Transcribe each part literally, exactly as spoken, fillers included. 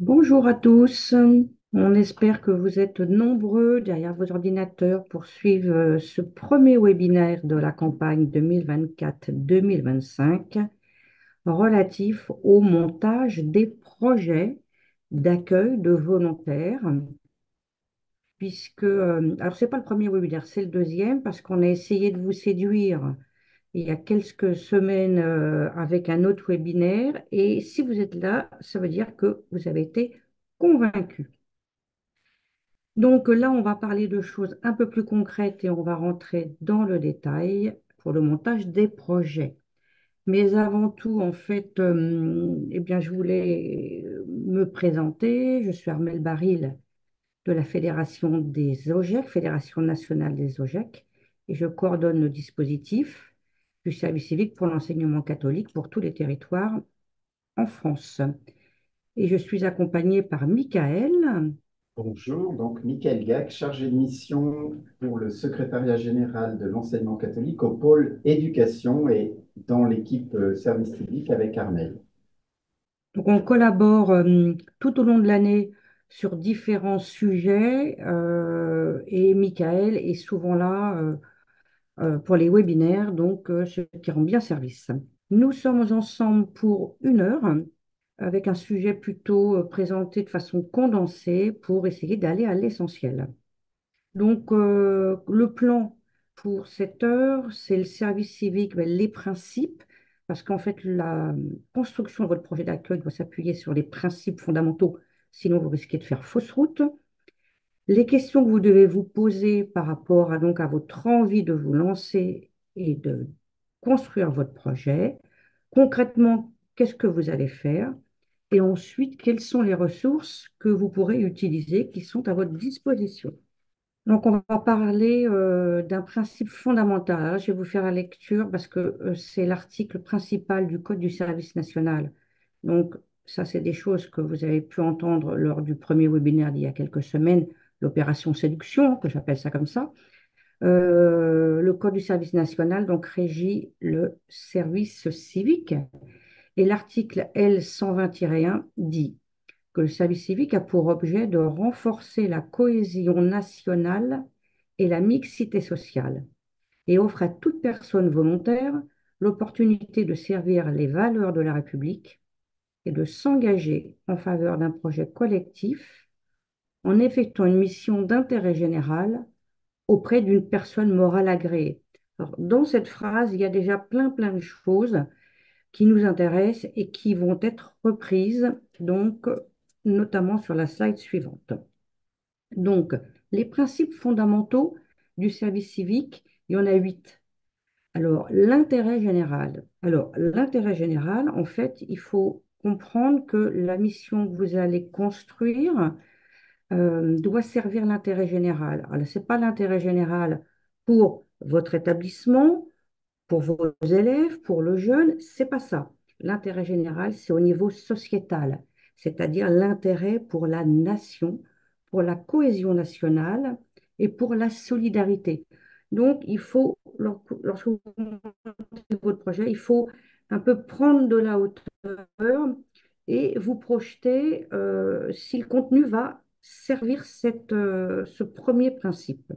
Bonjour à tous. On espère que vous êtes nombreux derrière vos ordinateurs pour suivre euh, ce premier webinaire de la campagne deux mille vingt-quatre-deux mille vingt-cinq relatif au montage des projets d'accueil de volontaires. Puisque, euh, alors, ce n'est pas le premier webinaire, c'est le deuxième parce qu'on a essayé de vous séduire il y a quelques semaines euh, avec un autre webinaire. Et si vous êtes là, ça veut dire que vous avez été convaincus. Donc là, on va parler de choses un peu plus concrètes et on va rentrer dans le détail pour le montage des projets. Mais avant tout, en fait, euh, eh bien, je voulais me présenter. Je suis Armelle Baril de la Fédération des O G E C, Fédération nationale des O G E C, et je coordonne le dispositif du service civique pour l'enseignement catholique pour tous les territoires en France. Et je suis accompagnée par Michael. Bonjour, donc Michael Gac, chargé de mission pour le secrétariat général de l'enseignement catholique au pôle éducation et dans l'équipe euh, service civique avec Armel. Donc, on collabore euh, tout au long de l'année sur différents sujets euh, et Michael est souvent là euh, euh, pour les webinaires, donc euh, ce qui rend bien service. Nous sommes ensemble pour une heure avec un sujet plutôt euh, présenté de façon condensée pour essayer d'aller à l'essentiel. Donc, euh, le plan pour cette heure, c'est le service civique, ben, les principes, parce qu'en fait, la construction de votre projet d'accueil doit s'appuyer sur les principes fondamentaux, sinon vous risquez de faire fausse route. Les questions que vous devez vous poser par rapport à, donc, à votre envie de vous lancer et de construire votre projet. Concrètement, qu'est-ce que vous allez faire? Et ensuite, quelles sont les ressources que vous pourrez utiliser qui sont à votre disposition? Donc, on va parler euh, d'un principe fondamental. Alors, je vais vous faire la lecture parce que euh, c'est l'article principal du Code du service national. Donc, ça, c'est des choses que vous avez pu entendre lors du premier webinaire d'il y a quelques semaines, l'opération séduction, que j'appelle ça comme ça. Euh, le Code du service national donc régit le service civique et l'article L cent vingt un dit que le service civique a pour objet de renforcer la cohésion nationale et la mixité sociale et offre à toute personne volontaire l'opportunité de servir les valeurs de la République et de s'engager en faveur d'un projet collectif en effectuant une mission d'intérêt général auprès d'une personne morale agréée. Alors, dans cette phrase, il y a déjà plein, plein de choses qui nous intéressent et qui vont être reprises, donc, notamment sur la slide suivante. Donc, les principes fondamentaux du service civique, il y en a huit. Alors, l'intérêt général. Alors, l'intérêt général, en fait, il faut comprendre que la mission que vous allez construire euh, doit servir l'intérêt général. Alors, ce n'est pas l'intérêt général pour votre établissement, pour vos élèves, pour le jeune, c'est pas ça. L'intérêt général, c'est au niveau sociétal, c'est-à-dire l'intérêt pour la nation, pour la cohésion nationale et pour la solidarité. Donc, il faut, lor- lorsque vous montez votre projet, il faut un peu prendre de la hauteur et vous projeter euh, si le contenu va servir cette, euh, ce premier principe.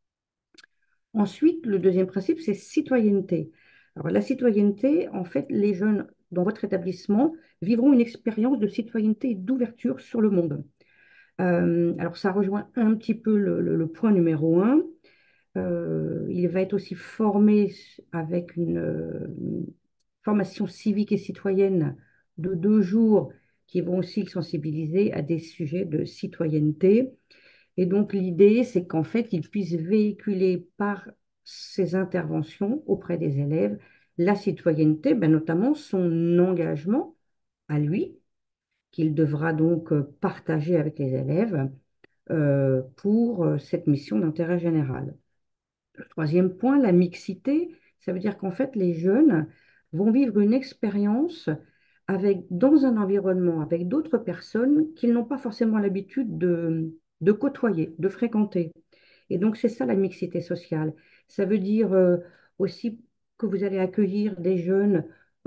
Ensuite, le deuxième principe, c'est citoyenneté. Alors, la citoyenneté, en fait, les jeunes dans votre établissement vivront une expérience de citoyenneté et d'ouverture sur le monde. Euh, alors, ça rejoint un petit peu le, le- le point numéro un. Euh, il va être aussi formé avec une, euh, formation civique et citoyenne de deux jours qui vont aussi le sensibiliser à des sujets de citoyenneté. Et donc, l'idée, c'est qu'en fait, il puisse véhiculer par ses interventions auprès des élèves la citoyenneté, ben, notamment son engagement à lui, qu'il devra donc euh, partager avec les élèves euh, pour euh, cette mission d'intérêt général. Le troisième point, la mixité, ça veut dire qu'en fait, les jeunes vont vivre une expérience avec, dans un environnement avec d'autres personnes qu'ils n'ont pas forcément l'habitude de, de côtoyer, de fréquenter. Et donc, c'est ça la mixité sociale. Ça veut dire euh, aussi que vous allez accueillir des jeunes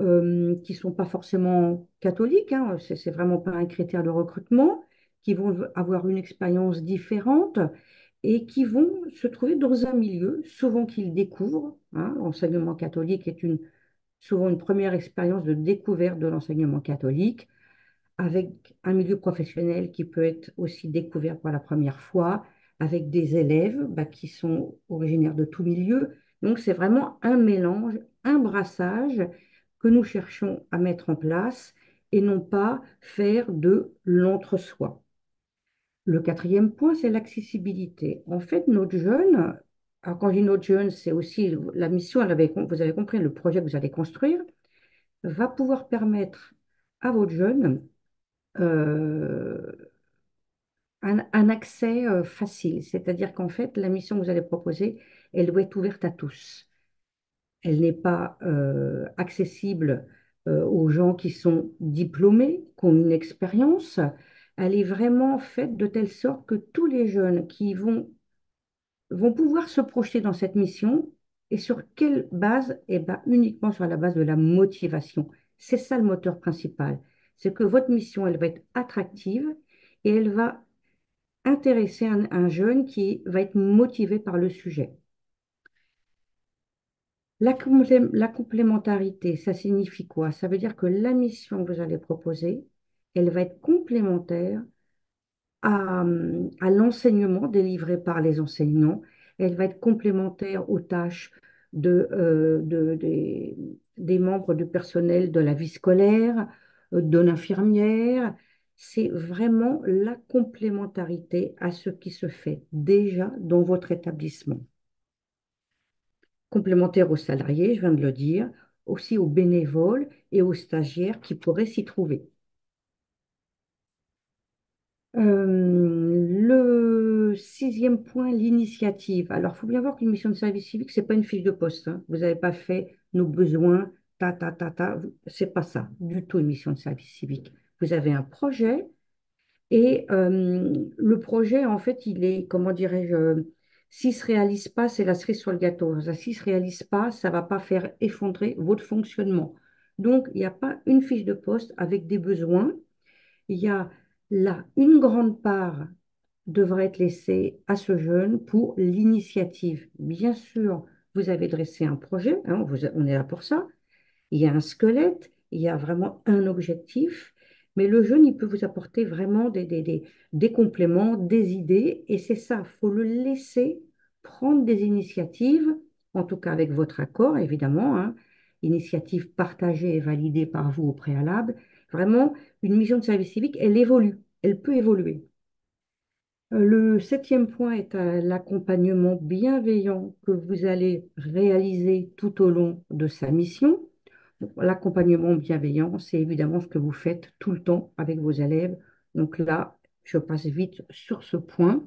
euh, qui ne sont pas forcément catholiques, hein, c'est c'est vraiment pas un critère de recrutement, qui vont avoir une expérience différente et qui vont se trouver dans un milieu, souvent qu'ils découvrent. Hein, l'enseignement catholique est une, souvent une première expérience de découverte de l'enseignement catholique, avec un milieu professionnel qui peut être aussi découvert pour la première fois, avec des élèves bah, qui sont originaires de tout milieu. Donc c'est vraiment un mélange, un brassage que nous cherchons à mettre en place et non pas faire de l'entre-soi. Le quatrième point, c'est l'accessibilité. En fait, notre jeune, alors quand je dis notre jeune, c'est aussi la mission, elle avait- vous avez compris, le projet que vous allez construire, va pouvoir permettre à votre jeune euh, un, un accès euh, facile. C'est-à-dire qu'en fait, la mission que vous allez proposer, elle doit être ouverte à tous. Elle n'est pas euh, accessible euh, aux gens qui sont diplômés, qui ont une expérience. Elle est vraiment faite de telle sorte que tous les jeunes qui vont, vont pouvoir se projeter dans cette mission, et sur quelle base? Eh ben, uniquement sur la base de la motivation. C'est ça le moteur principal. C'est que votre mission, elle va être attractive et elle va intéresser un, un jeune qui va être motivé par le sujet. La, complé- la complémentarité, ça signifie quoi? Ça veut dire que la mission que vous allez proposer, elle va être complémentaire à, à l'enseignement délivré par les enseignants. Elle va être complémentaire aux tâches de, euh, de- des, des membres du personnel de la vie scolaire, euh, de l'infirmière. C'est vraiment la complémentarité à ce qui se fait déjà dans votre établissement. Complémentaire aux salariés, je viens de le dire, aussi aux bénévoles et aux stagiaires qui pourraient s'y trouver. Euh, le sixième point, l'initiative. Alors, il faut bien voir qu'une mission de service civique, c'est pas une fiche de poste, hein. Vous n'avez pas fait nos besoins, ta, ta, ta, ta. C'est pas ça, du tout une mission de service civique. Vous avez un projet et euh, le projet, en fait, il est, comment dirais-je, euh, s'il se réalise pas, c'est la cerise sur le gâteau. Ça, s'il se réalise pas, ça va pas faire effondrer votre fonctionnement. Donc, il n'y a pas une fiche de poste avec des besoins. Il y a là une grande part devrait être laissée à ce jeune pour l'initiative. Bien sûr, vous avez dressé un projet, hein, vous- on est là pour ça. Il y a un squelette, il y a vraiment un objectif, mais le jeune, il peut vous apporter vraiment des, des, des, des compléments, des idées, et c'est ça, il faut le laisser prendre des initiatives, en tout cas avec votre accord, évidemment, hein, initiative partagée et validée par vous au préalable. Vraiment, une mission de service civique, elle évolue, elle peut évoluer. Euh, Le septième point est euh, l'accompagnement bienveillant que vous allez réaliser tout au long de sa mission. Donc, l'accompagnement bienveillant, c'est évidemment ce que vous faites tout le temps avec vos élèves. Donc là, je passe vite sur ce point.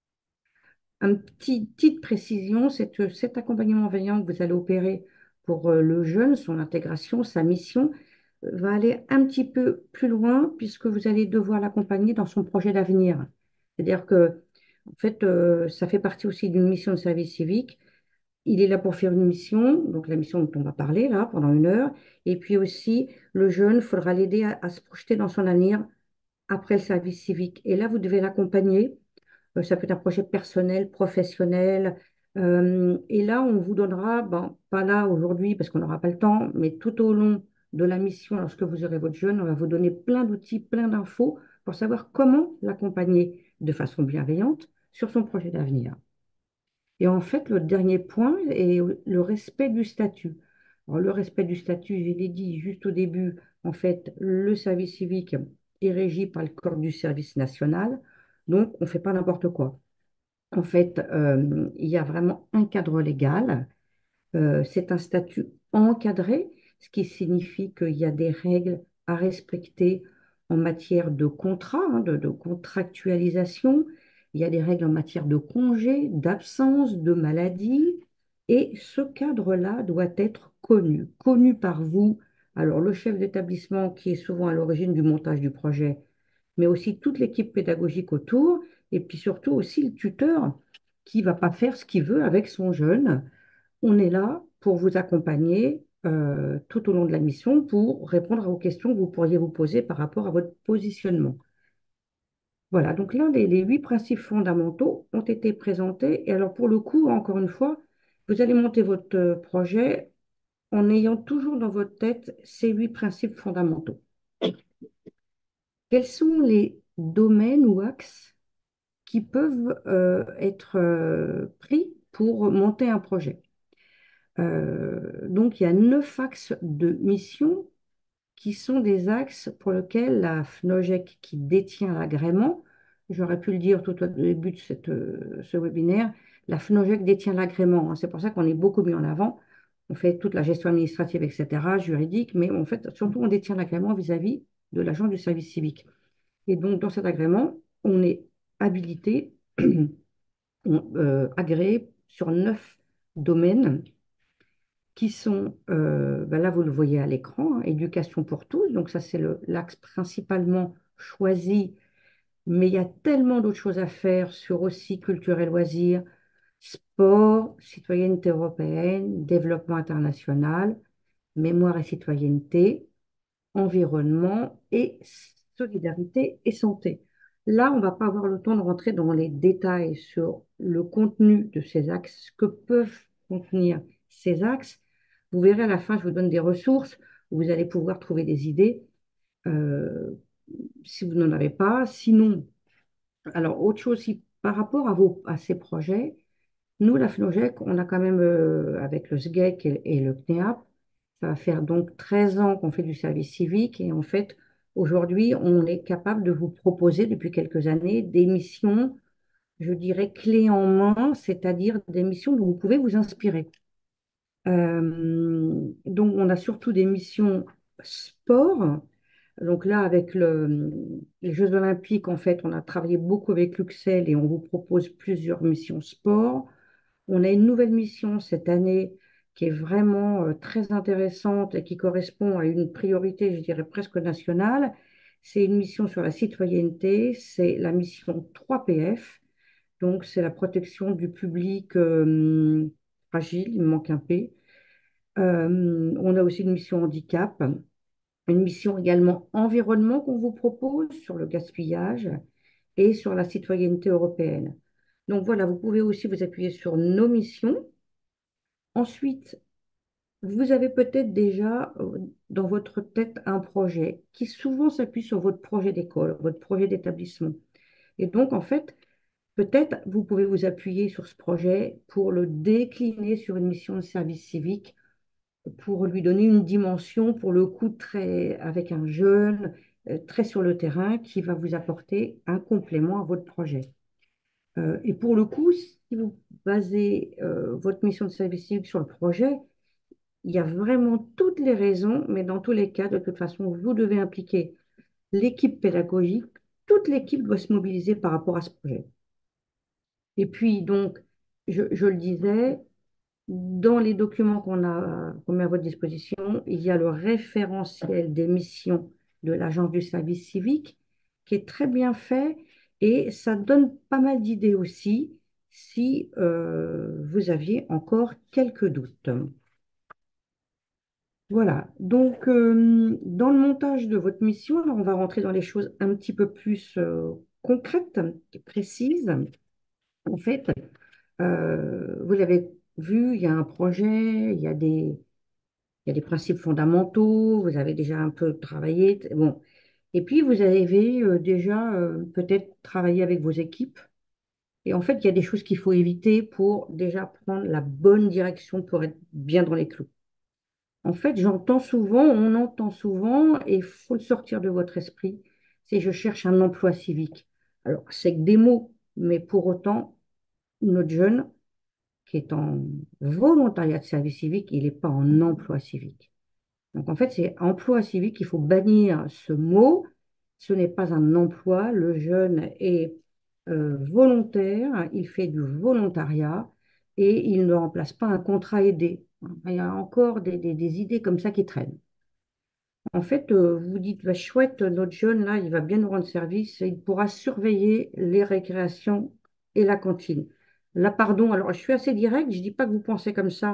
Une petit, petite précision, c'est que cet accompagnement bienveillant que vous allez opérer pour euh, le jeune, son intégration, sa mission, euh, va aller un petit peu plus loin puisque vous allez devoir l'accompagner dans son projet d'avenir. C'est-à-dire que, en fait, euh, ça fait partie aussi d'une mission de service civique. Il est là pour faire une mission, donc la mission dont on va parler là pendant une heure. Et puis aussi, le jeune, il faudra l'aider à, à se projeter dans son avenir après le service civique. Et là, vous devez l'accompagner. Euh, ça peut être un projet personnel, professionnel. Euh, et là, on vous donnera, ben, pas là aujourd'hui parce qu'on n'aura pas le temps, mais tout au long de la mission, lorsque vous aurez votre jeune, on va vous donner plein d'outils, plein d'infos pour savoir comment l'accompagner de façon bienveillante sur son projet d'avenir. Et en fait, le dernier point est le respect du statut. Alors, le respect du statut, je l'ai dit juste au début, en fait, le service civique est régi par le Code du service national, donc on ne fait pas n'importe quoi. En fait, euh, il y a vraiment un cadre légal. Euh, c'est un statut encadré, ce qui signifie qu'il y a des règles à respecter en matière de contrat, hein, de, de contractualisation. Il y a des règles en matière de congé, d'absence, de maladie. Et ce cadre-là doit être connu, connu par vous. Alors, le chef d'établissement qui est souvent à l'origine du montage du projet, mais aussi toute l'équipe pédagogique autour, et puis surtout aussi le tuteur qui ne va pas faire ce qu'il veut avec son jeune. On est là pour vous accompagner euh, tout au long de la mission pour répondre aux questions que vous pourriez vous poser par rapport à votre positionnement. Voilà, donc là, les, les huit principes fondamentaux ont été présentés. Et alors, pour le coup, encore une fois, vous allez monter votre euh, projet en ayant toujours dans votre tête ces huit principes fondamentaux. Quels sont les domaines ou axes qui peuvent euh, être euh, pris pour monter un projet? Euh, donc, il y a neuf axes de mission qui sont des axes pour lesquels la FNOGEC qui détient l'agrément, j'aurais pu le dire tout au début de cette, euh, ce webinaire, la FNOGEC détient l'agrément, hein. C'est pour ça qu'on est beaucoup mis en avant. On fait toute la gestion administrative, et cetera, juridique, mais en fait, surtout, on détient l'agrément vis-à-vis de l'agent du service civique. Et donc, dans cet agrément, on est habilité, on, euh, agréé sur neuf domaines qui sont, euh, ben là vous le voyez à l'écran, hein, éducation pour tous, donc ça c'est le- l'axe principalement choisi, mais il y a tellement d'autres choses à faire sur aussi culture et loisirs, sport, citoyenneté européenne, développement international, mémoire et citoyenneté, environnement et solidarité et santé. Là, on ne va pas avoir le temps de rentrer dans les détails sur le contenu de ces axes, ce que peuvent contenir ces axes. Vous verrez à la fin, je vous donne des ressources où vous allez pouvoir trouver des idées euh, si vous n'en avez pas. Sinon, alors autre chose, si, par rapport à, vos, à ces projets, nous, la FNOGEC, on a quand même, euh, avec le S G E C et, et le C N E A P, ça va faire donc treize ans qu'on fait du service civique et en fait, aujourd'hui, on est capable de vous proposer depuis quelques années des missions, je dirais, clés en main, c'est-à-dire des missions dont vous pouvez vous inspirer. Euh, donc, on a surtout des missions sport. Donc là, avec le- les Jeux Olympiques, en fait, on a travaillé beaucoup avec l'Uxel et on vous propose plusieurs missions sport. On a une nouvelle mission cette année qui est vraiment euh, très intéressante et qui correspond à une priorité, je dirais presque nationale. C'est une mission sur la citoyenneté, c'est la mission trois P F. Donc, c'est la protection du public euh, fragile, il me manque un P. Euh, on a aussi une mission handicap, une mission également environnement qu'on vous propose sur le gaspillage et sur la citoyenneté européenne. Donc voilà, vous pouvez aussi vous appuyer sur nos missions. Ensuite, vous avez peut-être déjà euh, dans votre tête un projet qui souvent s'appuie sur votre projet d'école, votre projet d'établissement. Et donc, en fait, peut-être vous pouvez vous appuyer sur ce projet pour le décliner sur une mission de service civique, pour lui donner une dimension, pour le coup, très, avec un jeune, euh, très sur le terrain, qui va vous apporter un complément à votre projet. Euh, et pour le coup, si vous basez euh, votre mission de service civique sur le projet, il y a vraiment toutes les raisons, mais dans tous les cas, de toute façon, vous devez impliquer l'équipe pédagogique. Toute l'équipe doit se mobiliser par rapport à ce projet. Et puis, donc, je, je le disais, dans les documents qu'on a, qu'on met à votre disposition, il y a le référentiel des missions de l'Agence du service civique qui est très bien fait et ça donne pas mal d'idées aussi si euh, vous aviez encore quelques doutes. Voilà, donc euh, dans le montage de votre mission, là, on va rentrer dans les choses un petit peu plus euh, concrètes et précises. En fait, euh, vous l'avez vu, il y a un projet, il y a des, il y a des principes fondamentaux, vous avez déjà un peu travaillé. t- Bon. Et puis, vous avez euh, déjà euh, peut-être travaillé avec vos équipes. Et en fait, il y a des choses qu'il faut éviter pour déjà prendre la bonne direction pour être bien dans les clous. En fait, j'entends souvent, on entend souvent, et il faut le sortir de votre esprit, c'est je cherche un emploi civique. Alors, c'est que des mots, mais pour autant, notre jeune qui est en volontariat de service civique, il n'est pas en emploi civique. Donc, en fait, c'est emploi civique, il faut bannir ce mot. Ce n'est pas un emploi. Le jeune est euh, volontaire, il fait du volontariat et il ne remplace pas un contrat aidé. Il y a encore des, des- des idées comme ça qui traînent. En fait, euh, vous dites, bah, chouette, notre jeune, là, il va bien nous rendre service, il pourra surveiller les récréations et la cantine. Là, pardon, alors je suis assez direct, je ne dis pas que vous pensez comme ça,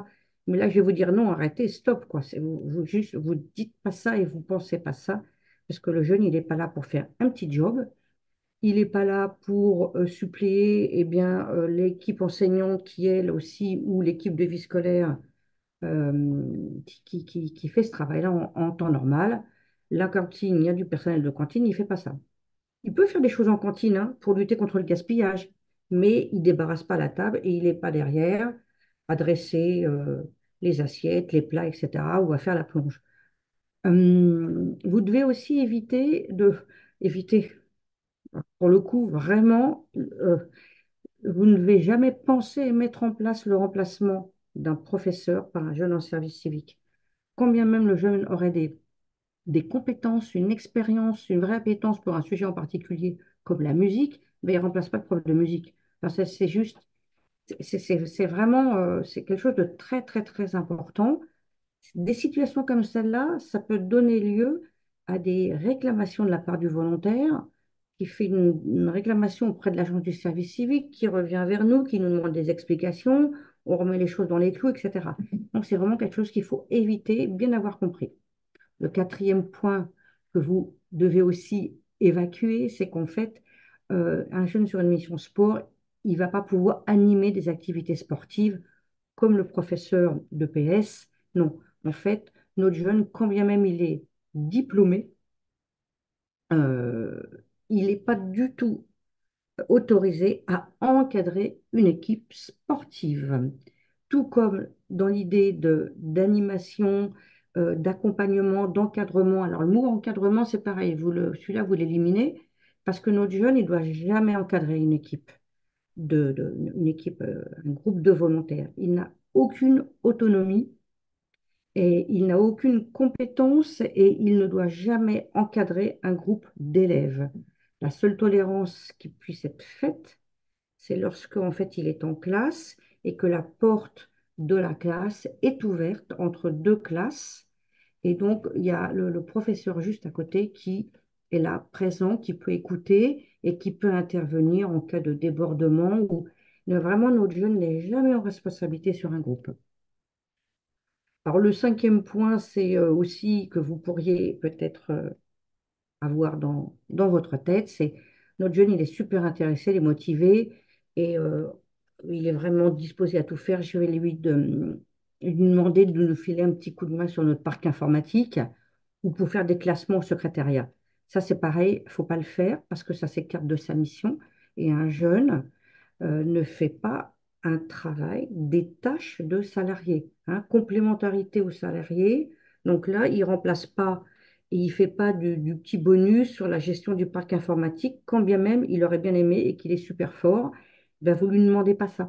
Mais là, je vais vous dire non, arrêtez, stop, quoi. C'est- Vous, vous juste, vous dites pas ça et vous pensez pas ça, parce que le jeune, il n'est pas là pour faire un petit job. Il n'est pas là pour euh, suppléer eh bien, euh, l'équipe enseignante qui, elle aussi, ou l'équipe de vie scolaire euh, qui, qui- qui fait ce travail-là en, en temps normal. La cantine, il y a du personnel de cantine, il ne fait pas ça. Il peut faire des choses en cantine hein, pour lutter contre le gaspillage, mais il ne débarrasse pas la table et il n'est pas derrière à dresser euh, les assiettes, les plats, et cetera, ou à faire la plonge. Hum, vous devez aussi éviter de, éviter, pour le coup, vraiment, euh, vous ne devez jamais penser et mettre en place le remplacement d'un professeur par un jeune en service civique. Quand bien même le jeune aurait des, des compétences, une expérience, une vraie appétence pour un sujet en particulier, comme la musique, mais il ne remplace pas le prof de musique. Enfin, c'est c'est juste, c'est c'est- c'est vraiment, euh, c'est quelque chose de très, très, très important. Des situations comme celle-là, ça peut donner lieu à des réclamations de la part du volontaire qui fait une, une réclamation auprès de l'agence du service civique, qui revient vers nous, qui nous demande des explications, on remet les choses dans les clous, et cetera. Donc c'est vraiment quelque chose qu'il faut éviter, bien avoir compris. Le quatrième point que vous devez aussi évacuer, c'est qu'en fait, euh, un jeune sur une mission sport, il ne va pas pouvoir animer des activités sportives comme le professeur de P S. Non, en fait, notre jeune, quand bien même il est diplômé, euh, il n'est pas du tout autorisé à encadrer une équipe sportive. Tout comme dans l'idée de d'animation, euh, d'accompagnement, d'encadrement. Alors le mot encadrement, c'est pareil, vous le, celui-là, vous l'éliminez parce que notre jeune, il ne doit jamais encadrer une équipe, de, de- une équipe, euh, un groupe de volontaires. Il n'a aucune autonomie et il n'a aucune compétence et il ne doit jamais encadrer un groupe d'élèves. La seule tolérance qui puisse être faite, c'est lorsque en fait il est en classe et que la porte de la classe est ouverte entre deux classes. Et donc, il y a le, le professeur juste à côté qui est là, présent, qui peut écouter et qui peut intervenir en cas de débordement ou mais vraiment notre jeune n'est jamais en responsabilité sur un groupe. Alors, le cinquième point, c'est euh, aussi que vous pourriez peut-être euh, avoir dans, dans votre tête, c'est notre jeune, il est super intéressé, il est motivé et euh, il est vraiment disposé à tout faire. Je vais lui, de- lui demander de nous filer un petit coup de main sur notre parc informatique ou pour faire des classements au secrétariat. Ça, c'est pareil, il ne faut pas le faire parce que ça s'écarte de sa mission. Et un jeune, euh, ne fait pas un travail, des tâches de salarié, hein, complémentarité aux salariés. Donc là, il ne remplace pas et il ne fait pas du, du petit bonus sur la gestion du parc informatique, quand bien même il aurait bien aimé et qu'il est super fort, ben vous ne lui demandez pas ça.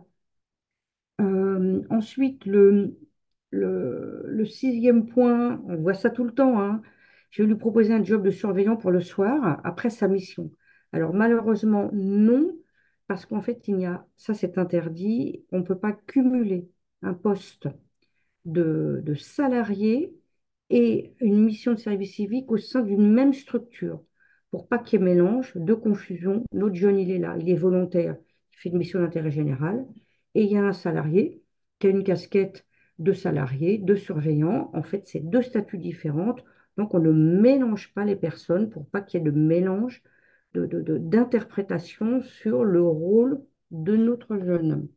Euh, ensuite, le, le, le sixième point, on voit ça tout le temps, hein. Je vais lui proposer un job de surveillant pour le soir après sa mission. Alors malheureusement, non, parce qu'en fait, il y a, ça c'est interdit, on ne peut pas cumuler un poste de, de salariés et une mission de service civique au sein d'une même structure, pour pas qu'il y ait mélange de confusion. L'autre jeune, il est là, il est volontaire, il fait une mission d'intérêt général, et il y a un salarié qui a une casquette de salarié, de surveillant. En fait, c'est deux statuts différents, donc on ne mélange pas les personnes pour pas qu'il y ait de mélange de, de- de- d'interprétation sur le rôle de notre jeune.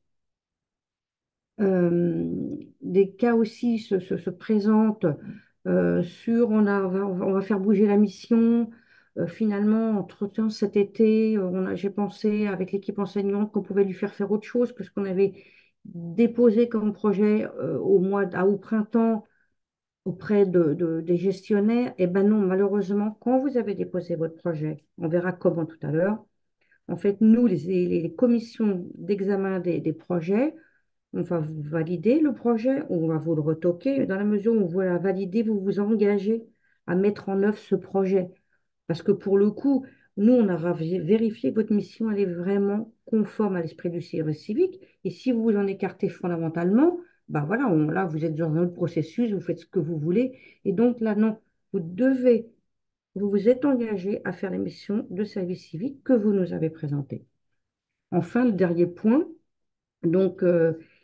Euh, des cas aussi se, se- se présentent euh, sur on a, on va, on va faire bouger la mission. Euh, finalement, entre-temps, cet été, euh, on a, j'ai pensé avec l'équipe enseignante qu'on pouvait lui faire faire autre chose que ce qu'on avait déposé comme projet euh, au mois d- à- au printemps auprès de, de- des gestionnaires. Eh ben non, malheureusement, quand vous avez déposé votre projet, on verra comment tout à l'heure. En fait, nous, les, les- les commissions d'examen des des projets, on va vous valider le projet, on va vous le retoquer. Dans la mesure où vous la validez, vous vous engagez à mettre en œuvre ce projet. Parce que pour le coup, nous, on a ravi- vérifié que votre mission, elle est vraiment conforme à l'esprit du service civique. Et si vous vous en écartez fondamentalement, ben voilà, on- là, vous êtes dans un autre processus, vous faites ce que vous voulez. Et donc là, non, vous devez, vous vous êtes engagé à faire les missions de service civique que vous nous avez présentées. Enfin, le dernier point, donc, euh,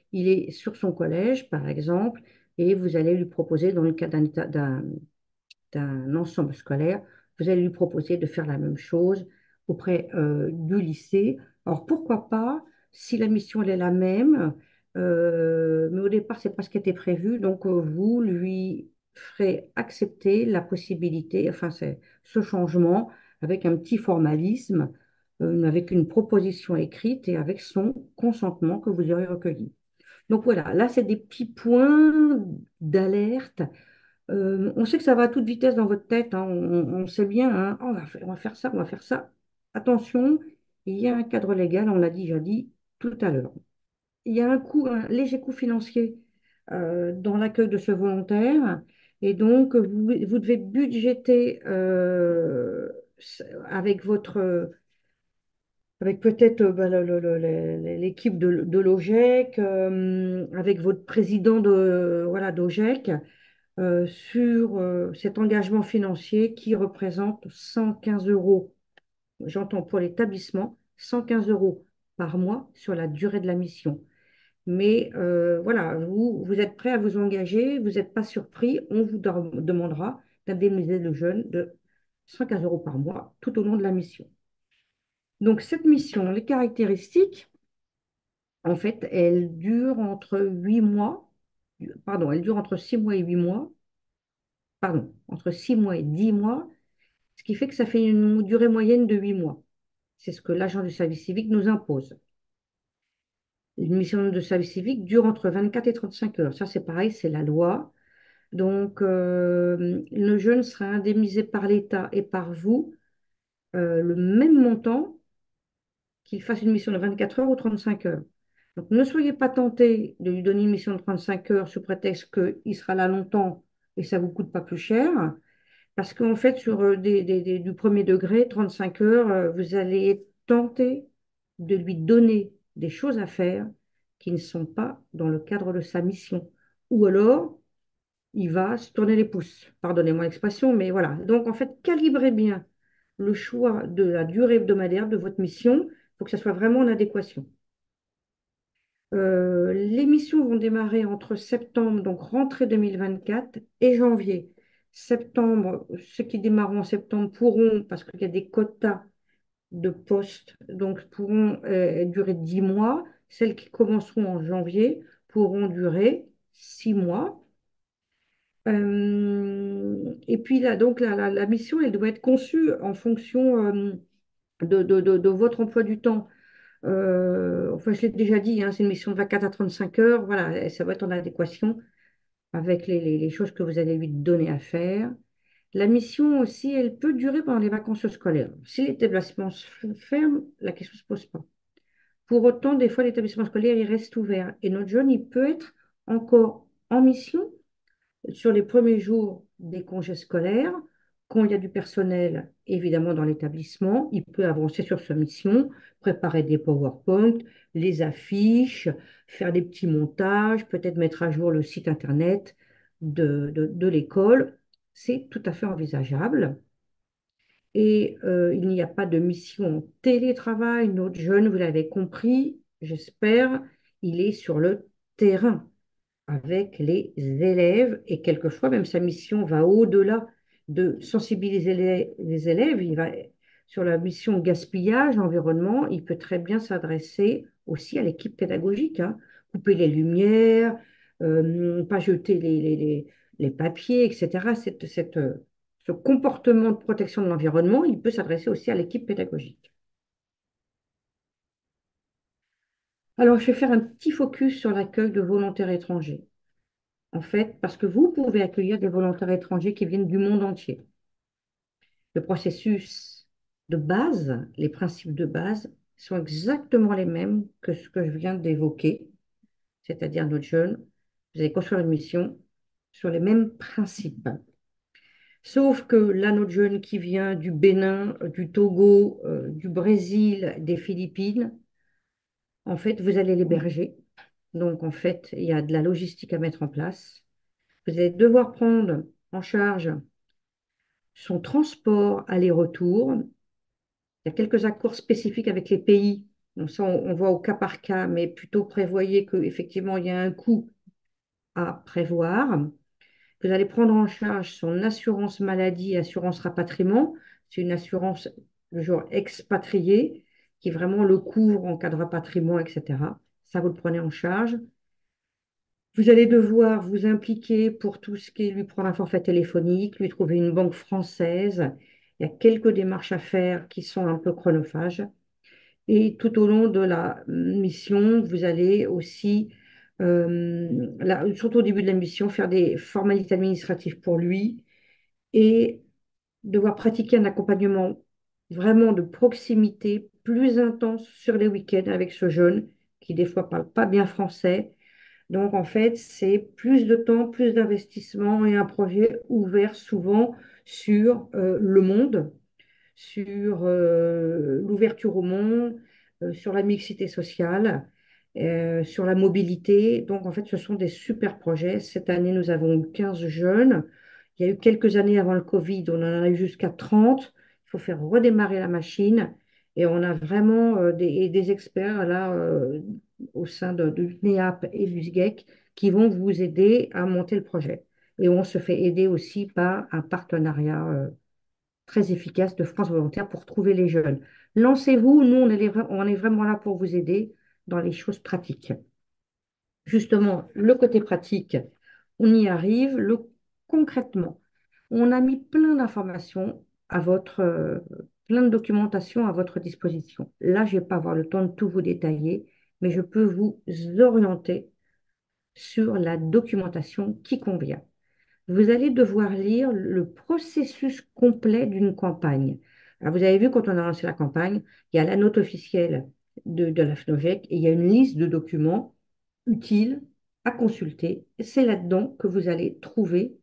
il est sur son collège, par exemple, et vous allez lui proposer, dans le cas d'un éta- d'un- d'un ensemble scolaire, vous allez lui proposer de faire la même chose auprès euh, du lycée. Alors pourquoi pas, si la mission elle est la même, euh, mais au départ, c'est pas ce qui était prévu, donc euh, vous lui ferez accepter la possibilité, enfin c'est ce changement avec un petit formalisme, euh, avec une proposition écrite et avec son consentement que vous aurez recueilli. Donc voilà, là c'est des petits points d'alerte. Euh, on sait que ça va à toute vitesse dans votre tête, hein. On, on sait bien, hein. Oh, on va faire, on va faire ça, on va faire ça. Attention, il y a un cadre légal, on l'a dit, j'ai dit tout à l'heure. Il y a un coût, un léger coût financier euh, dans l'accueil de ce volontaire, et donc vous, vous devez budgéter euh, avec votre, avec peut-être euh, bah, le- le- le- le- l'équipe de, de l'OGEC, euh, avec votre président de, voilà, d'OGEC euh, sur euh, cet engagement financier qui représente cent quinze euros, j'entends pour l'établissement, cent quinze euros par mois sur la durée de la mission. Mais euh, voilà, vous, vous êtes prêt à vous engager, vous n'êtes pas surpris, on vous dar- demandera d'indemniser le jeune de cent quinze euros par mois tout au long de la mission. Donc cette mission, les caractéristiques, en fait, elle dure entre huit mois, pardon, elle dure entre six mois et huit mois, pardon, entre six mois et dix mois, ce qui fait que ça fait une durée moyenne de huit mois. C'est ce que l'agent du service civique nous impose. Une mission de service civique dure entre vingt-quatre et trente-cinq heures. Ça, c'est pareil, c'est la loi. Donc, euh, le jeune sera indemnisé par l'État et par vous euh, le même montant qu'il fasse une mission de vingt-quatre heures ou trente-cinq heures. Donc, ne soyez pas tentés de lui donner une mission de trente-cinq heures sous prétexte qu'il sera là longtemps et ça ne vous coûte pas plus cher. Parce qu'en fait, sur euh, des, des- des- du premier degré, trente-cinq heures, euh, vous allez être tenté de lui donner des choses à faire qui ne sont pas dans le cadre de sa mission. Ou alors, il va se tourner les pouces. Pardonnez-moi l'expression, mais voilà. Donc, en fait, calibrez bien le choix de la durée hebdomadaire de votre mission pour que ça soit vraiment en adéquation. Euh, les missions vont démarrer entre septembre, donc rentrée deux mille vingt-quatre, et janvier. Septembre, ceux qui démarrent en septembre pourront, parce qu'il y a des quotas de postes, donc pourront euh, durer dix mois. Celles qui commenceront en janvier pourront durer six mois. Euh, et puis là, donc la, la- la mission, elle doit être conçue en fonction euh, de, de- de- de votre emploi du temps. Euh, enfin, je l'ai déjà dit, hein, c'est une mission de vingt-quatre à trente-cinq heures. Voilà, et ça va être en adéquation avec les, les- les choses que vous allez lui donner à faire. La mission aussi, elle peut durer pendant les vacances scolaires. Si l'établissement se ferme, la question ne se pose pas. Pour autant, des fois, l'établissement scolaire, il reste ouvert. Et notre jeune, il peut être encore en mission sur les premiers jours des congés scolaires, quand il y a du personnel, évidemment, dans l'établissement, il peut avancer sur sa mission, préparer des PowerPoint, les affiches, faire des petits montages, peut-être mettre à jour le site Internet de, de, de l'école. C'est tout à fait envisageable. Et euh, il n'y a pas de mission en télétravail. Notre jeune, vous l'avez compris, j'espère, il est sur le terrain avec les élèves et quelquefois même sa mission va au-delà de sensibiliser les, les élèves. Il va sur la mission gaspillage, environnement, il peut très bien s'adresser aussi à l'équipe pédagogique, hein. Couper les lumières, euh, pas jeter les, les, les- les papiers, et cetera. Cette, cette, euh, ce comportement de protection de l'environnement, il peut s'adresser aussi à l'équipe pédagogique. Alors, je vais faire un petit focus sur l'accueil de volontaires étrangers. En fait, parce que vous pouvez accueillir des volontaires étrangers qui viennent du monde entier. Le processus de base, les principes de base sont exactement les mêmes que ce que je viens d'évoquer, c'est-à-dire notre jeune, vous allez construire une mission sur les mêmes principes. Sauf que là, notre jeune qui vient du Bénin, du Togo, euh, du Brésil, des Philippines, en fait, vous allez l'héberger. Donc, en fait, il y a de la logistique à mettre en place. Vous allez devoir prendre en charge son transport aller-retour. Il y a quelques accords spécifiques avec les pays. Donc ça, on, on voit au cas par cas, mais plutôt prévoyez qu'effectivement, il y a un coût à prévoir. Vous allez prendre en charge son assurance maladie et assurance rapatriement. C'est une assurance le jour expatrié qui vraiment le couvre en cas de rapatriement, et cetera. Ça, vous le prenez en charge. Vous allez devoir vous impliquer pour tout ce qui est lui prendre un forfait téléphonique, lui trouver une banque française. Il y a quelques démarches à faire qui sont un peu chronophages. Et tout au long de la mission, vous allez aussi, euh, là, surtout au début de la mission, faire des formalités administratives pour lui et devoir pratiquer un accompagnement vraiment de proximité plus intense sur les week-ends avec ce jeune qui des fois parle pas bien français. Donc en fait, c'est plus de temps, plus d'investissement et un projet ouvert souvent sur euh, le monde, sur euh, l'ouverture au monde, euh, sur la mixité sociale, euh, sur la mobilité. Donc, en fait, ce sont des super projets. Cette année, nous avons eu quinze jeunes. Il y a eu quelques années avant le Covid, on en a eu jusqu'à trente. Il faut faire redémarrer la machine. Et on a vraiment euh, des, et des experts là euh, au sein de, de l'U N E A P et du S G E C qui vont vous aider à monter le projet. Et on se fait aider aussi par un partenariat euh, très efficace de France Volontaire pour trouver les jeunes. Lancez-vous, nous, on est, les vra- on est vraiment là pour vous aider dans les choses pratiques. Justement, le côté pratique, on y arrive. Le, concrètement, on a mis plein d'informations à votre, euh, plein de documentation à votre disposition. Là, je ne vais pas avoir le temps de tout vous détailler, mais je peux vous orienter sur la documentation qui convient. Vous allez devoir lire le processus complet d'une campagne. Alors, vous avez vu, quand on a lancé la campagne, il y a la note officielle de, de la FNOGEC et il y a une liste de documents utiles à consulter. C'est là-dedans que vous allez trouver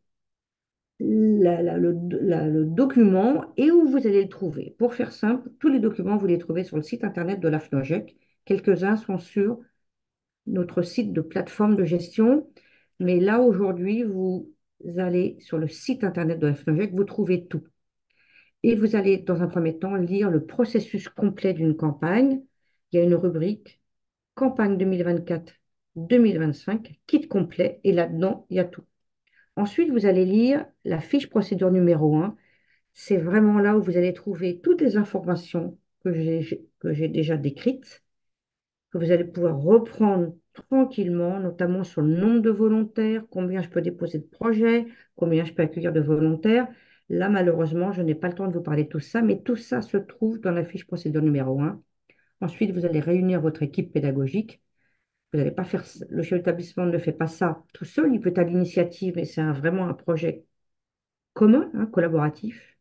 la- la- le, la- le document et où vous allez le trouver. Pour faire simple, tous les documents, vous les trouvez sur le site internet de la FNOGEC. Quelques-uns sont sur notre site de plateforme de gestion. Mais là, aujourd'hui, vous allez sur le site internet de F N O G E C, vous trouvez tout. Et vous allez, dans un premier temps, lire le processus complet d'une campagne. Il y a une rubrique campagne deux mille vingt-quatre-deux mille vingt-cinq, kit complet, et là-dedans, il y a tout. Ensuite, vous allez lire la fiche procédure numéro un. C'est vraiment là où vous allez trouver toutes les informations que j'ai que j'ai déjà décrites que vous allez pouvoir reprendre tranquillement, notamment sur le nombre de volontaires, combien je peux déposer de projets, combien je peux accueillir de volontaires. Là, malheureusement, je n'ai pas le temps de vous parler de tout ça, mais tout ça se trouve dans la fiche procédure numéro un. Ensuite, vous allez réunir votre équipe pédagogique. Vous n'allez pas faire, le chef d'établissement ne fait pas ça tout seul, il peut être à l'initiative, mais c'est un- vraiment un projet commun, hein, collaboratif.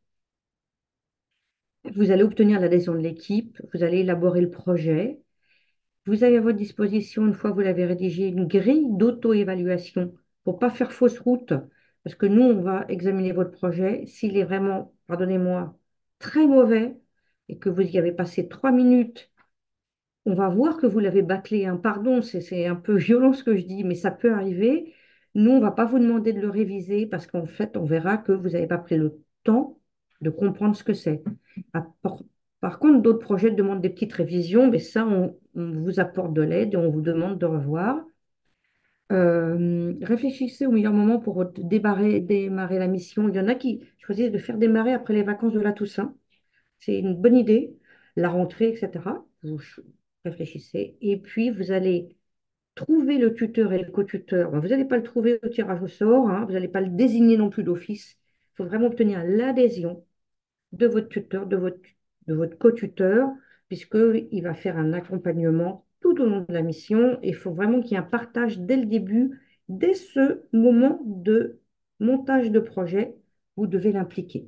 Vous allez obtenir l'adhésion de l'équipe, vous allez élaborer le projet. Vous avez à votre disposition, une fois que vous l'avez rédigé, une grille d'auto-évaluation pour ne pas faire fausse route, parce que nous, on va examiner votre projet. S'il est vraiment, pardonnez-moi, très mauvais et que vous y avez passé trois minutes, on va voir que vous l'avez bâclé. Un pardon, c'est c'est un peu violent ce que je dis, mais ça peut arriver. Nous, on ne va pas vous demander de le réviser parce qu'en fait, on verra que vous n'avez pas pris le temps de comprendre ce que c'est. À Par, par contre, d'autres projets demandent des petites révisions, mais ça, on, on vous apporte de l'aide et on vous demande de revoir. Euh, réfléchissez au meilleur moment pour débarrer- démarrer la mission. Il y en a qui choisissent de faire démarrer après les vacances de la Toussaint. C'est une bonne idée, la rentrée, et cetera. Vous ch- réfléchissez. Et puis, vous allez trouver le tuteur et le co-tuteur. Ben, vous n'allez pas le trouver au tirage au sort, hein. Vous n'allez pas le désigner non plus d'office. Il faut vraiment obtenir l'adhésion de votre tuteur, de votre, de votre co-tuteur, puisqu'il va faire un accompagnement tout au long de la mission. Il faut vraiment qu'il y ait un partage dès le début, dès ce moment de montage de projet, vous devez l'impliquer.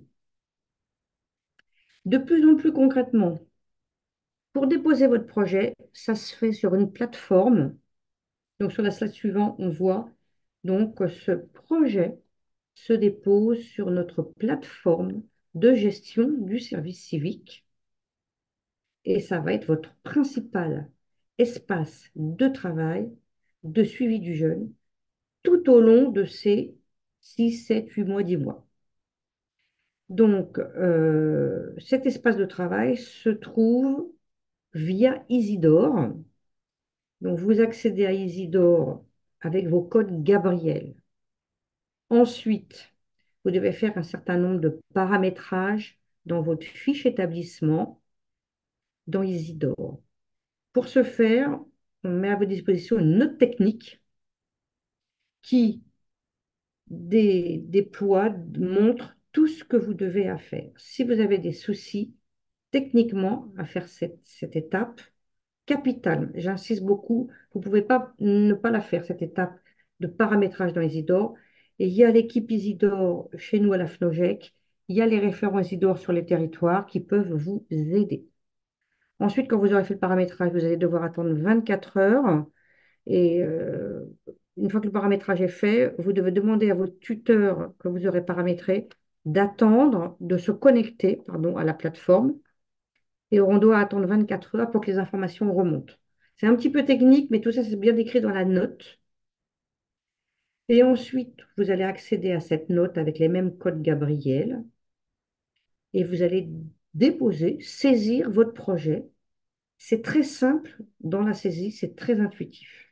De plus en plus concrètement, pour déposer votre projet, ça se fait sur une plateforme. Donc sur la slide suivante, on voit donc que ce projet se dépose sur notre plateforme de gestion du service civique et ça va être votre principal espace de travail, de suivi du jeune, tout au long de ces six, sept, huit mois, dix mois. Donc, euh, cet espace de travail se trouve via Isidore. Donc, vous accédez à Isidore avec vos codes Gabriel. Ensuite, vous devez faire un certain nombre de paramétrages dans votre fiche établissement dans Isidore. Pour ce faire, on met à votre disposition une note technique qui dé- déploie, montre tout ce que vous devez à faire. Si vous avez des soucis techniquement à faire cette, cette étape, capitale, j'insiste beaucoup, vous ne pouvez pas ne pas la faire, cette étape de paramétrage dans Isidore. Et il y a l'équipe Isidore chez nous à la FNOGEC, il y a les référents Isidore sur les territoires qui peuvent vous aider. Ensuite, quand vous aurez fait le paramétrage, vous allez devoir attendre vingt-quatre heures. Et euh, une fois que le paramétrage est fait, vous devez demander à votre tuteur que vous aurez paramétré d'attendre, de se connecter, pardon, à la plateforme. Et on doit attendre vingt-quatre heures pour que les informations remontent. C'est un petit peu technique, mais tout ça, c'est bien décrit dans la note. Et ensuite, vous allez accéder à cette note avec les mêmes codes Gabriel et vous allez déposer, saisir votre projet. C'est très simple dans la saisie, c'est très intuitif.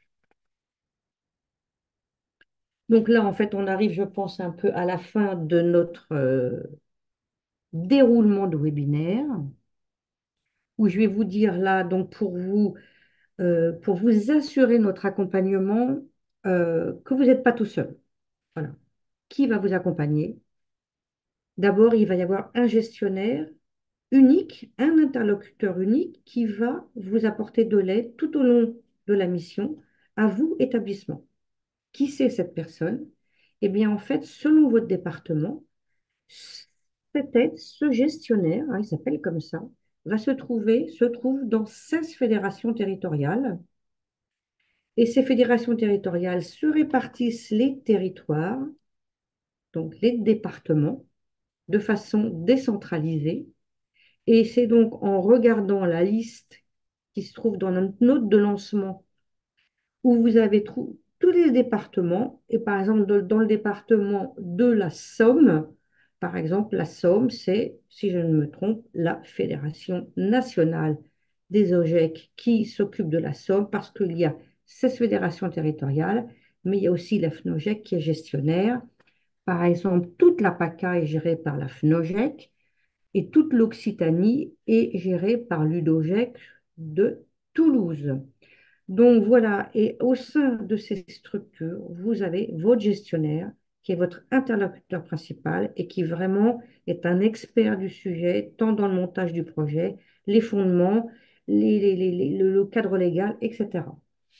Donc là, en fait, on arrive, je pense, un peu à la fin de notre euh, déroulement de webinaire, où je vais vous dire là, donc pour vous, euh, pour vous assurer notre accompagnement, euh, que vous n'êtes pas tout seul. Voilà. Qui va vous accompagner? D'abord, il va y avoir un gestionnaire unique, un interlocuteur unique qui va vous apporter de l'aide tout au long de la mission à vous, établissement. Qui c'est cette personne? Eh bien, en fait, selon votre département, cette aide, ce gestionnaire, hein, il s'appelle comme ça, va se trouver, se trouve dans seize fédérations territoriales. Et ces fédérations territoriales se répartissent les territoires, donc les départements, de façon décentralisée. Et c'est donc en regardant la liste qui se trouve dans notre note de lancement où vous avez trou- tous les départements. Et par exemple, de- dans le département de la Somme, par exemple, la Somme, c'est, si je ne me trompe, la Fédération nationale des O G E C qui s'occupe de la Somme parce qu'il y a seize fédérations territoriales, mais il y a aussi la FNOGEC qui est gestionnaire. Par exemple, toute la PACA est gérée par la FNOGEC et toute l'Occitanie est gérée par l'UDOGEC de Toulouse. Donc voilà, et au sein de ces structures, vous avez votre gestionnaire qui est votre interlocuteur principal et qui vraiment est un expert du sujet, tant dans le montage du projet, les fondements, les- les- les- les- le le cadre légal, et cetera.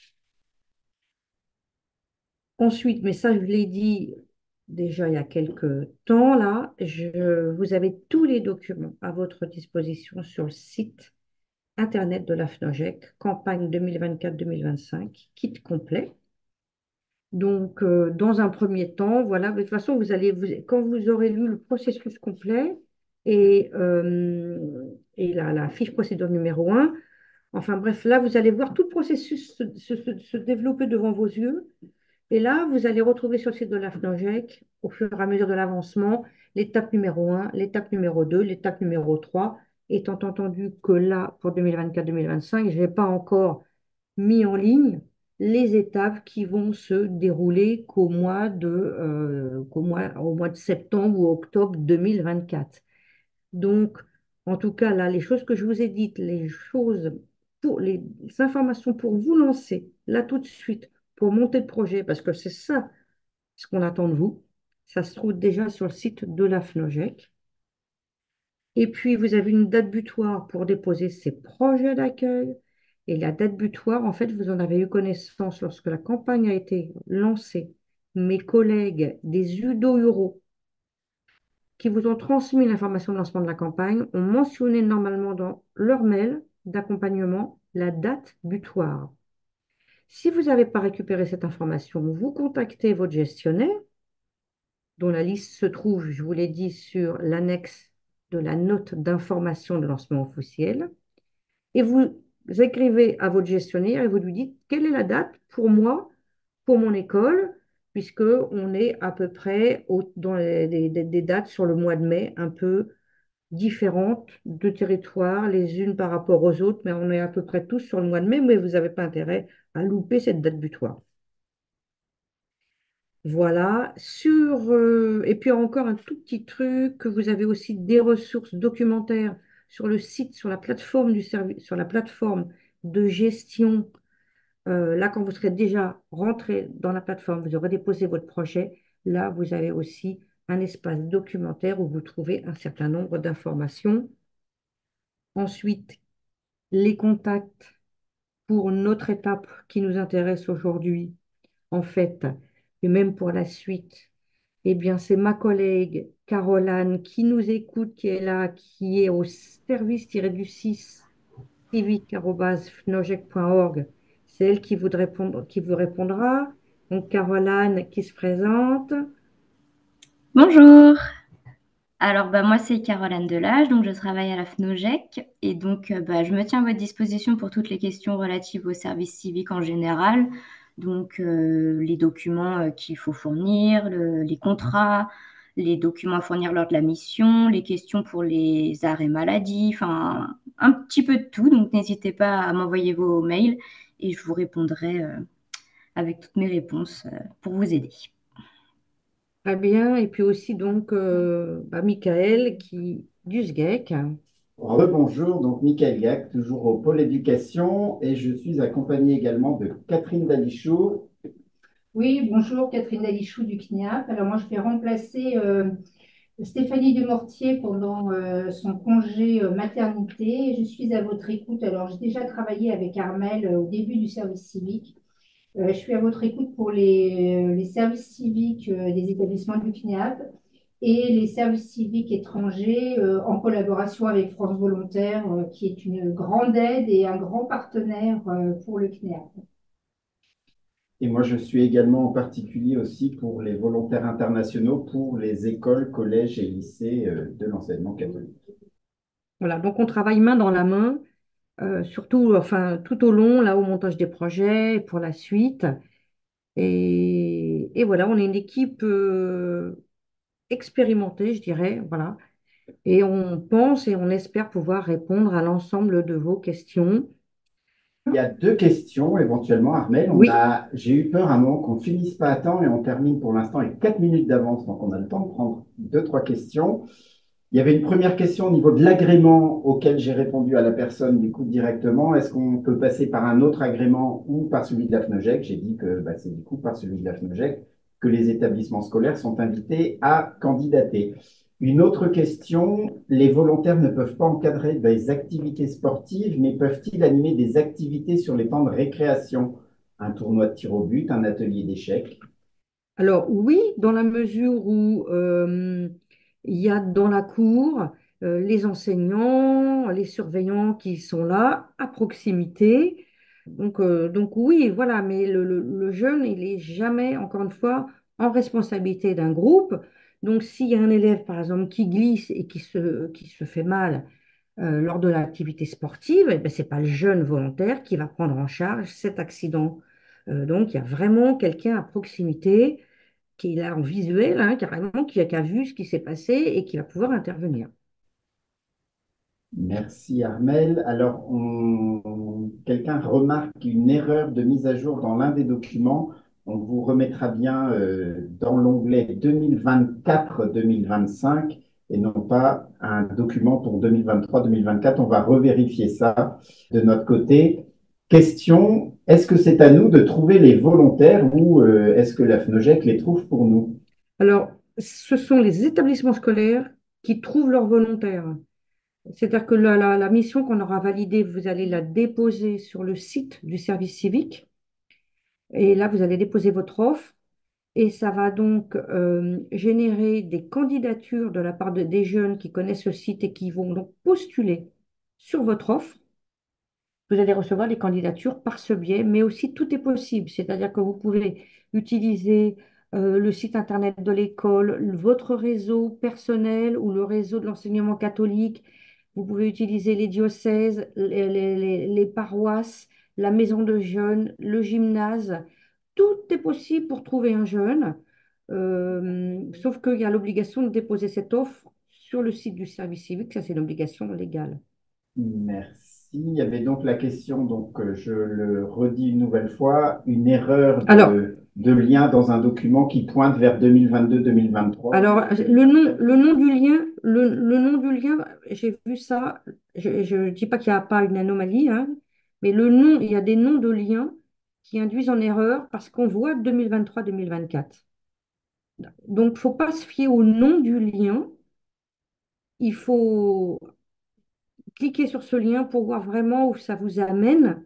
Ensuite, mais ça, je l'ai dit déjà il y a quelques temps, là, je, vous avez tous les documents à votre disposition sur le site Internet de la FNOGEC, campagne deux mille vingt-quatre deux mille vingt-cinq, kit complet. Donc, euh, dans un premier temps, voilà, de toute façon, vous allez, vous- quand vous aurez lu le processus complet et, euh, et la, la fiche procédure numéro un, enfin bref, là, vous allez voir tout le processus se, se- se- se développer devant vos yeux. Et là, vous allez retrouver sur le site de la FNOGEC, au fur et à mesure de l'avancement, l'étape numéro un, l'étape numéro deux, l'étape numéro trois, étant entendu que là, pour deux mille vingt-quatre deux mille vingt-cinq, je n'ai pas encore mis en ligne les étapes qui vont se dérouler qu'au mois de, euh, qu'au mois, au mois de septembre ou octobre deux mille vingt-quatre. Donc, en tout cas, là, les choses que je vous ai dites, les choses, pour, les informations pour vous lancer, là tout de suite, pour monter le projet, parce que c'est ça ce qu'on attend de vous, ça se trouve déjà sur le site de la FNOGEC. Et puis, vous avez une date butoir pour déposer ces projets d'accueil. Et la date butoir, en fait, vous en avez eu connaissance lorsque la campagne a été lancée. Mes collègues des Udo-Euro qui vous ont transmis l'information de lancement de la campagne ont mentionné normalement dans leur mail d'accompagnement la date butoir. Si vous n'avez pas récupéré cette information, vous contactez votre gestionnaire, dont la liste se trouve, je vous l'ai dit, sur l'annexe de la note d'information de lancement officiel. Et vous écrivez à votre gestionnaire et vous lui dites quelle est la date pour moi, pour mon école, puisqu'on est à peu près au- dans les, des, des dates sur le mois de mai, un peu différentes de territoires, les unes par rapport aux autres, mais on est à peu près tous sur le mois de mai, mais vous n'avez pas intérêt à louper cette date butoir. Voilà, sur, euh, et puis encore un tout petit truc, que vous avez aussi des ressources documentaires sur le site, sur la plateforme du service, sur la plateforme de gestion. Euh, là, quand vous serez déjà rentré dans la plateforme, vous aurez déposé votre projet. Là, vous avez aussi un espace documentaire où vous trouvez un certain nombre d'informations. Ensuite, les contacts pour notre étape qui nous intéresse aujourd'hui, en fait, et même pour la suite. Eh bien, c'est ma collègue Caroline qui nous écoute, qui est là, qui est au service-du six civique arobase fnojec point org. C'est elle qui vous répondre, qui vous répondra. Donc, Caroline qui se présente. Bonjour. Alors bah, moi c'est Caroline Delage, donc je travaille à la FNOGEC et donc euh, bah, je me tiens à votre disposition pour toutes les questions relatives au service civique en général, donc euh, les documents euh, qu'il faut fournir, le- les contrats, les documents à fournir lors de la mission, les questions pour les arrêts maladie, enfin un petit peu de tout, donc n'hésitez pas à m'envoyer vos mails et je vous répondrai euh, avec toutes mes réponses euh, pour vous aider. Très bien. Et puis aussi, donc, euh, bah, Michael qui, du S G E C. Rebonjour, donc Michael Gac, toujours au pôle éducation, et je suis accompagné également de Catherine Dalichou. Oui, bonjour, Catherine Dalichou du C N I A P. Alors moi, je vais remplacer euh, Stéphanie Demortier pendant euh, son congé euh, maternité. Je suis à votre écoute. Alors, j'ai déjà travaillé avec Armel euh, au début du service civique. Euh, je suis à votre écoute pour les, euh, les services civiques euh, des établissements du C N I A P et les services civiques étrangers euh, en collaboration avec France Volontaire, euh, qui est une grande aide et un grand partenaire euh, pour le C N I A P. Et moi, je suis également en particulier aussi pour les volontaires internationaux pour les écoles, collèges et lycées euh, de l'enseignement catholique. Voilà, donc on travaille main dans la main, euh, surtout, enfin, tout au long, là, au montage des projets, pour la suite. Et, et voilà, on est une équipe euh, expérimentée, je dirais, voilà. Et on pense et on espère pouvoir répondre à l'ensemble de vos questions. Il y a deux questions éventuellement, Armel. On Oui, a, j'ai eu peur à un moment qu'on ne finisse pas à temps et on termine pour l'instant avec quatre minutes d'avance, donc on a le temps de prendre deux, trois questions. Il y avait une première question au niveau de l'agrément auquel j'ai répondu à la personne du coup directement. Est-ce qu'on peut passer par un autre agrément ou par celui de la FNOGEC? J'ai dit que bah, c'est du coup par celui de la FNOGEC que les établissements scolaires sont invités à candidater. Une autre question, les volontaires ne peuvent pas encadrer des activités sportives, mais peuvent-ils animer des activités sur les temps de récréation? Un tournoi de tir au but, un atelier d'échecs? alors oui, dans la mesure où euh, il y a dans la cour euh, les enseignants, les surveillants qui sont là à proximité. Donc, euh, donc oui, voilà, mais le, le- le jeune, il est jamais, encore une fois, en responsabilité d'un groupe. Donc s'il y a un élève, par exemple, qui glisse et qui se, qui se fait mal euh, lors de l'activité sportive, eh ben, ce n'est pas le jeune volontaire qui va prendre en charge cet accident. Euh, donc il y a vraiment quelqu'un à proximité qui est là en visuel, hein, carrément, qui a, qui a vu ce qui s'est passé et qui va pouvoir intervenir. Merci Armel. Alors, on- quelqu'un remarque une erreur de mise à jour dans l'un des documents. On vous remettra bien euh, dans l'onglet deux mille vingt-quatre-deux mille vingt-cinq et non pas un document pour deux mille vingt-trois-deux mille vingt-quatre. On va revérifier ça de notre côté. Question, est-ce que c'est à nous de trouver les volontaires ou euh, est-ce que la FNOGEC les trouve pour nous? Alors, ce sont les établissements scolaires qui trouvent leurs volontaires. C'est-à-dire que la, la- la mission qu'on aura validée, vous allez la déposer sur le site du service civique. Et là, vous allez déposer votre offre. Et ça va donc euh, générer des candidatures de la part de- des jeunes qui connaissent ce site et qui vont donc postuler sur votre offre. Vous allez recevoir les candidatures par ce biais, mais aussi tout est possible. C'est-à-dire que vous pouvez utiliser euh, le site internet de l'école, votre réseau personnel ou le réseau de l'enseignement catholique. Vous pouvez utiliser les diocèses, les, les- les- les paroisses, la maison de jeunes, le gymnase. Tout est possible pour trouver un jeune, euh, sauf qu'il y a l'obligation de déposer cette offre sur le site du service civique. Ça, c'est une obligation légale. Merci. Il y avait donc la question, donc euh, je le redis une nouvelle fois, une erreur Alors, de, de lien dans un document qui pointe vers deux mille vingt-deux-deux mille vingt-trois. alors le nom, le nom du lien, le, le nom du lien, j'ai vu ça. Je ne dis pas qu'il n'y a pas une anomalie, hein, mais le nom, il y a des noms de liens qui induisent en erreur parce qu'on voit deux mille vingt-trois-deux mille vingt-quatre. Donc, il ne faut pas se fier au nom du lien. Il faut cliquer sur ce lien pour voir vraiment où ça vous amène.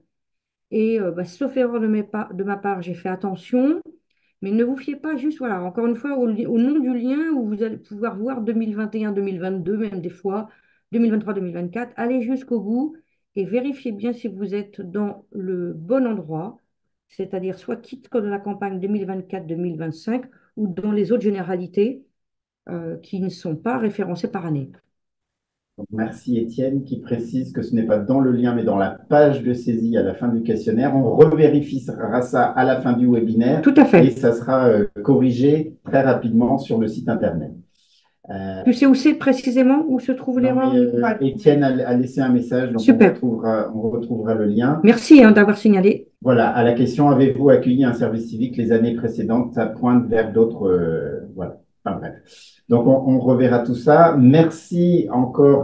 Et euh, bah, sauf erreur de, mes pa- de ma part, j'ai fait attention. Mais ne vous fiez pas juste, voilà, encore une fois, au, li- au nom du lien où vous allez pouvoir voir deux mille vingt et un, deux mille vingt-deux, même des fois deux mille vingt-trois, deux mille vingt-quatre. Allez jusqu'au bout et vérifiez bien si vous êtes dans le bon endroit, c'est-à-dire soit titre de la campagne deux mille vingt-quatre, deux mille vingt-cinq ou dans les autres généralités euh, qui ne sont pas référencées par année. Donc, merci Étienne qui précise que ce n'est pas dans le lien, mais dans la page de saisie à la fin du questionnaire. On revérifiera ça à la fin du webinaire Tout à et fait. ça sera euh, corrigé très rapidement sur le site internet. Euh, Tu sais où c'est précisément, où se trouve non, l'erreur? mais, euh, Étienne a, a laissé un message, donc on Super. retrouvera, on retrouvera le lien. Merci hein, d'avoir signalé. Voilà, à la question, avez-vous accueilli un service civique les années précédentes? Ça pointe vers d'autres. euh, voilà, enfin bref. Donc, on, on reverra tout ça. Merci encore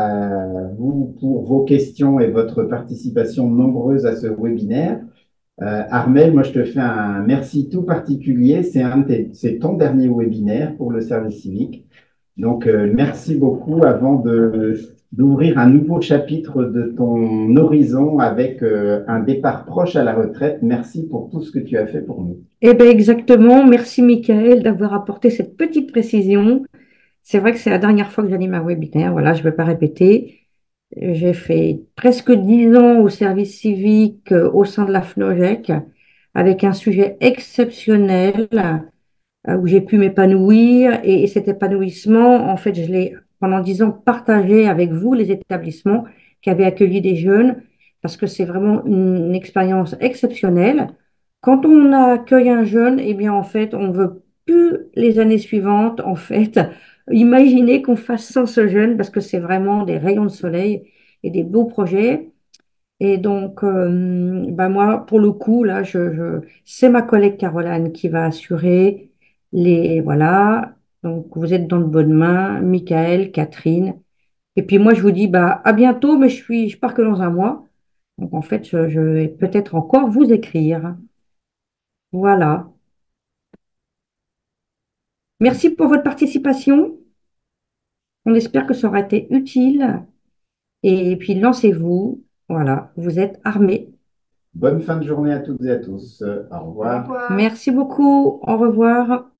à vous pour vos questions et votre participation nombreuse à ce webinaire. Euh, Armel, moi, je te fais un merci tout particulier. C'est un de tes- c'est ton dernier webinaire pour le service civique. Donc, euh, merci beaucoup avant de, d'ouvrir un nouveau chapitre de ton horizon avec euh, un départ proche à la retraite. Merci pour tout ce que tu as fait pour nous. Eh bien, exactement. Merci, Michael, d'avoir apporté cette petite précision. C'est vrai que c'est la dernière fois que j'anime un webinaire. Voilà, je ne vais pas répéter. J'ai fait presque dix ans au service civique euh, au sein de la FNOGEC avec un sujet exceptionnel euh, où j'ai pu m'épanouir et, et cet épanouissement, en fait, je l'ai pendant dix ans partagé avec vous, les établissements qui avaient accueilli des jeunes, parce que c'est vraiment une, une expérience exceptionnelle. Quand on accueille un jeune, eh bien, en fait, on veut plus les années suivantes, en fait, imaginer qu'on fasse sans ce jeune, parce que c'est vraiment des rayons de soleil et des beaux projets. Et donc, euh, ben moi, pour le coup, là, je, je, c'est ma collègue Caroline qui va assurer les, voilà. Donc, vous êtes dans de bonnes mains, Michael, Catherine. Et puis moi, je vous dis, bah, à bientôt, mais je suis, je pars que dans un mois. Donc, en fait, je, je vais peut-être encore vous écrire. Voilà. Merci pour votre participation. On espère que ça aura été utile. Et puis, lancez-vous. Voilà, vous êtes armés. Bonne fin de journée à toutes et à tous. Au Au revoir. revoir. Merci beaucoup. Au revoir.